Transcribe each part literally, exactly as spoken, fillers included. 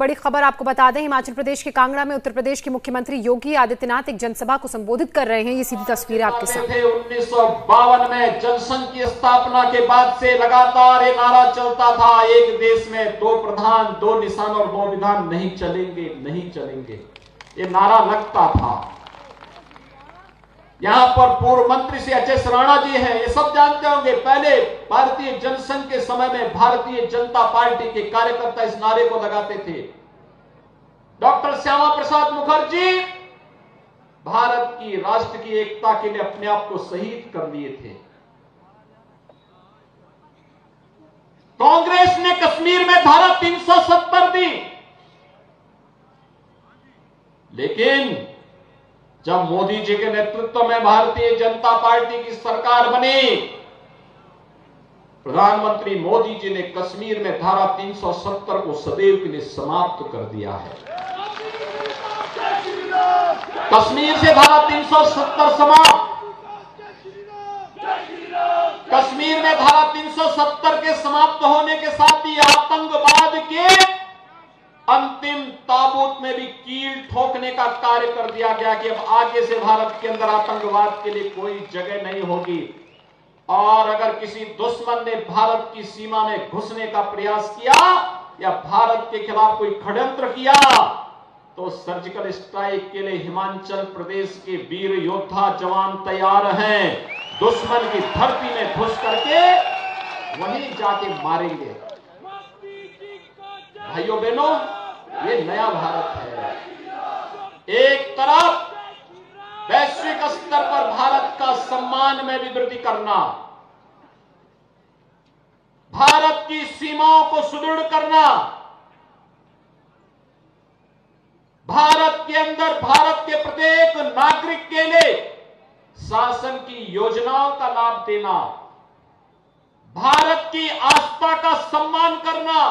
बड़ी खबर आपको बता दें, हिमाचल प्रदेश के कांगड़ा में उत्तर प्रदेश के मुख्यमंत्री योगी आदित्यनाथ एक जनसभा को संबोधित कर रहे हैं। ये सीधी तस्वीर आपके सामने। उन्नीस सौ बावन में जनसंघ की स्थापना के बाद से लगातार ये नारा चलता था, एक देश में दो प्रधान, दो निशान और दो विधान नहीं चलेंगे, नहीं चलेंगे। ये नारा लगता था। यहां पर पूर्व मंत्री श्री अजय राणा जी हैं, ये सब जानते होंगे। पहले भारतीय जनसंघ के समय में भारतीय जनता पार्टी के कार्यकर्ता इस नारे को लगाते थे। डॉक्टर श्यामा प्रसाद मुखर्जी भारत की राष्ट्र की एकता के लिए अपने आप को शहीद कर लिए थे। कांग्रेस ने कश्मीर में धारा तीन सौ सत्तर दी, लेकिन जब मोदी जी के नेतृत्व में भारतीय जनता पार्टी की सरकार बनी, प्रधानमंत्री मोदी जी ने कश्मीर में धारा तीन सौ सत्तर को सदैव के लिए समाप्त कर दिया है। कश्मीर से धारा तीन सौ सत्तर समाप्त। कश्मीर में धारा तीन सौ सत्तर के समाप्त होने के साथ ही आतंकवाद के अंतिम ताबूत में भी कील ठोकने का कार्य कर दिया गया कि अब आगे से भारत के अंदर आतंकवाद के लिए कोई जगह नहीं होगी। और अगर किसी दुश्मन ने भारत की सीमा में घुसने का प्रयास किया या भारत के खिलाफ कोई षड्यंत्र किया, तो सर्जिकल स्ट्राइक के लिए हिमाचल प्रदेश के वीर योद्धा जवान तैयार हैं। दुश्मन की धरती में घुस करके वहीं जाके मारेंगे। भाइयों बहनों, ये नया भारत है। एक तरफ वैश्विक स्तर पर भारत का सम्मान में भी वृद्धि करना, भारत की सीमाओं को सुदृढ़ करना, भारत के अंदर भारत के प्रत्येक नागरिक के लिए शासन की योजनाओं का लाभ देना, भारत की आस्था का सम्मान करना,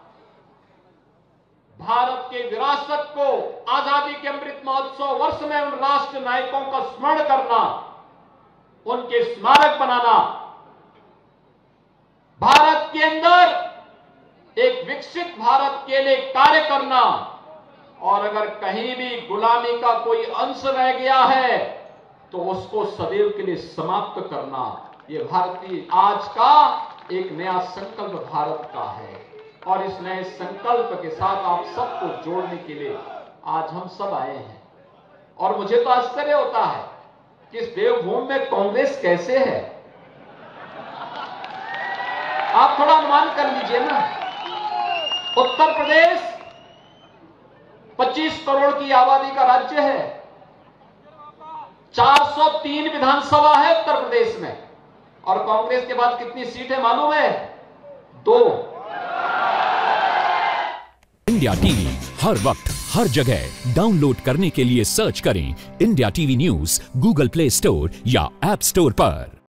भारत के विरासत को आजादी के अमृत महोत्सव वर्ष में उन राष्ट्र नायकों का स्मरण करना, उनके स्मारक बनाना, भारत के अंदर एक विकसित भारत के लिए कार्य करना, और अगर कहीं भी गुलामी का कोई अंश रह गया है तो उसको सदैव के लिए समाप्त करना। ये भारतीय आज का एक नया संकल्प भारत का है। और इस नए संकल्प के साथ आप सबको जोड़ने के लिए आज हम सब आए हैं। और मुझे तो आश्चर्य होता है कि इस देवभूमि में कांग्रेस कैसे है। आप थोड़ा अनुमान कर लीजिए ना। उत्तर प्रदेश पच्चीस करोड़ की आबादी का राज्य है, चार सौ तीन विधानसभा है उत्तर प्रदेश में, और कांग्रेस के बाद कितनी सीट है मालूम है? दो। इंडिया टीवी हर वक्त हर जगह डाउनलोड करने के लिए सर्च करें India TV news Google Play Store या ऐप स्टोर पर।